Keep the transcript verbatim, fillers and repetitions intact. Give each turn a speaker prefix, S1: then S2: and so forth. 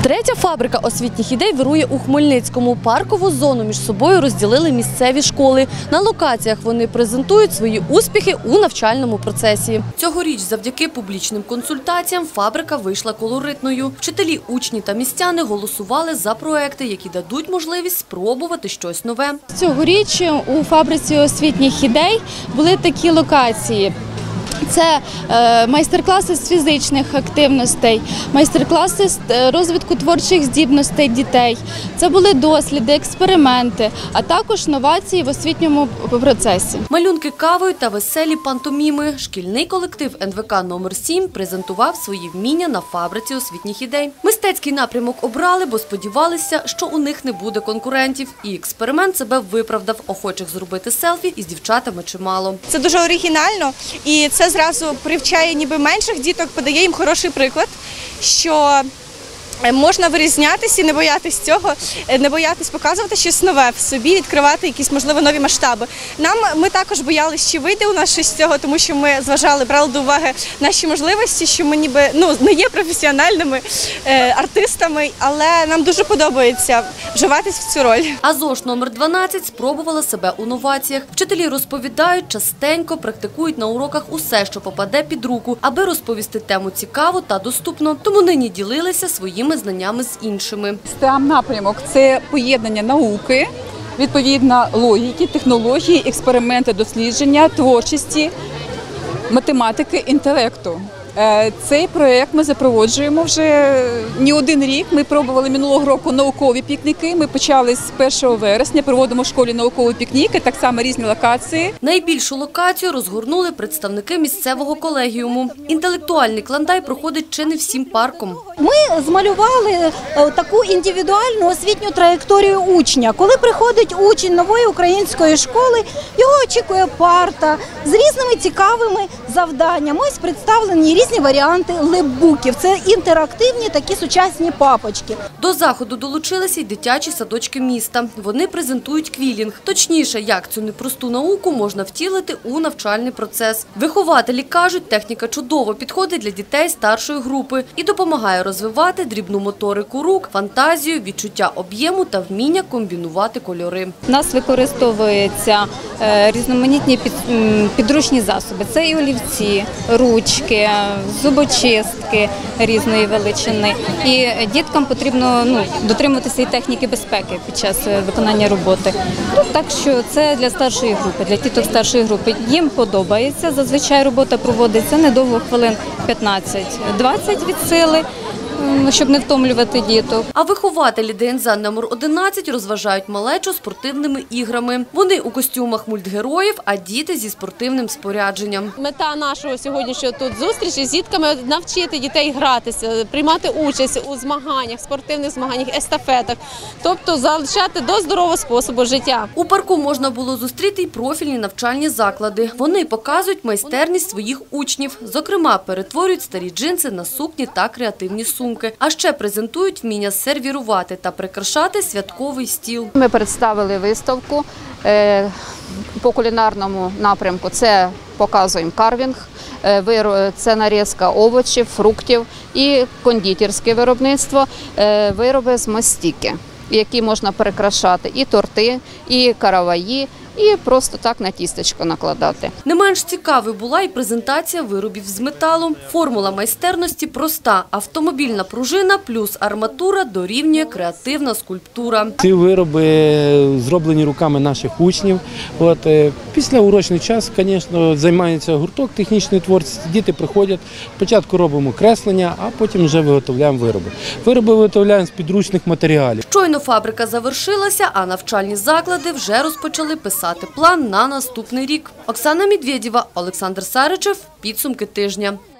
S1: Третя фабрика освітніх ідей вирує у Хмельницькому. Паркову зону між собою розділили місцеві школи. На локаціях вони презентують свої успіхи у навчальному процесі. Цьогоріч завдяки публічним консультаціям фабрика вийшла колоритною. Вчителі, учні та містяни голосували за проекти, які дадуть можливість спробувати щось нове.
S2: Цьогоріч у фабриці освітніх ідей були такі локації. Це е, майстер-класи з фізичних активностей, майстер-класи з розвитку творчих здібностей дітей. Це були досліди, експерименти, а також новації в освітньому процесі.
S1: Малюнки кавою та веселі пантоміми. Шкільний колектив ен ве ка номер сім презентував свої вміння на фабриці освітніх ідей. Мистецький напрямок обрали, бо сподівалися, що у них не буде конкурентів. І експеримент себе виправдав. Охочих зробити селфі із дівчатами чимало.
S3: Це дуже оригінально і це зразу привчає ніби менших діток, подає їм хороший приклад, що можна вирізнятися і не боятися цього, не боятися показувати щось нове в собі, відкривати якісь, можливо, нові масштаби. Нам, ми також боялися, чи вийде у нас щось з цього, тому що ми зважали, брали до уваги наші можливості, що ми ніби, ну, не є професіональними е, артистами, але нам дуже подобається вживатись в цю роль.
S1: А ЗОШ номер дванадцять спробувала себе у новаціях. Вчителі розповідають, частенько практикують на уроках усе, що попаде під руку, аби розповісти тему цікаво та доступно. Тому нині ділилися своїми знаннями з іншими.
S4: СТЕМ-напрямок – це поєднання науки, відповідно логіки, технології, експерименти, дослідження, творчості, математики, інтелекту. Цей проєкт ми запроваджуємо вже не один рік. Ми пробували минулого року наукові пікніки. Ми почали з першого вересня, проводимо в школі наукові пікніки, так само різні локації.
S1: Найбільшу локацію розгорнули представники місцевого колегіуму. Інтелектуальний кландай проходить чи не всім парком.
S5: Ми змалювали таку індивідуальну освітню траєкторію учня. Коли приходить учень нової української школи, його очікує парта з різними цікавими завданнями. Ось представлені різні Різні варіанти лепбуків. Це інтерактивні такі сучасні папочки.
S1: До заходу долучилися й дитячі садочки міста. Вони презентують квілінг. Точніше, як цю непросту науку можна втілити у навчальний процес. Вихователі кажуть, техніка чудово підходить для дітей старшої групи і допомагає розвивати дрібну моторику рук, фантазію, відчуття об'єму та вміння комбінувати кольори.
S2: У нас використовуються різноманітні підручні засоби. Це і олівці, ручки, зубочистки різної величини. І діткам потрібно ну, дотримуватися і техніки безпеки під час виконання роботи. Ну, так що це для старшої групи, для діток старшої групи. Їм подобається, зазвичай робота проводиться недовго, хвилин п'ятнадцять-двадцять від сили, щоб не втомлювати діток.
S1: А вихователі де ен за номер одинадцять розважають малечу спортивними іграми. Вони у костюмах мультгероїв, а діти зі спортивним спорядженням.
S6: Мета нашого сьогоднішнього тут зустрічі з дітками – навчити дітей гратися, приймати участь у змаганнях, спортивних змаганнях, естафетах, тобто залучати до здорового способу життя.
S1: У парку можна було зустріти й профільні навчальні заклади. Вони показують майстерність своїх учнів. Зокрема, перетворюють старі джинси на сукні та креативні сумки. А ще презентують вміння сервірувати та прикрашати святковий стіл.
S7: Ми представили виставку по кулінарному напрямку. Це показуємо карвінг, це нарізка овочів, фруктів і кондитерське виробництво, вироби з мастики, які можна прикрашати і торти, і караваї, і просто так на тістечко накладати.
S1: Не менш цікавою була і презентація виробів з металу. Формула майстерності проста. Автомобільна пружина плюс арматура дорівнює креативна скульптура.
S8: Ці вироби зроблені руками наших учнів. От, після урочний час, звісно, займається гурток технічної творчості. Діти приходять, спочатку робимо креслення, а потім вже виготовляємо вироби. Вироби виготовляємо з підручних матеріалів.
S1: Щойно фабрика завершилася, а навчальні заклади вже розпочали писати план на наступний рік. Оксана Медведєва, Олександр Саричев. Підсумки тижня.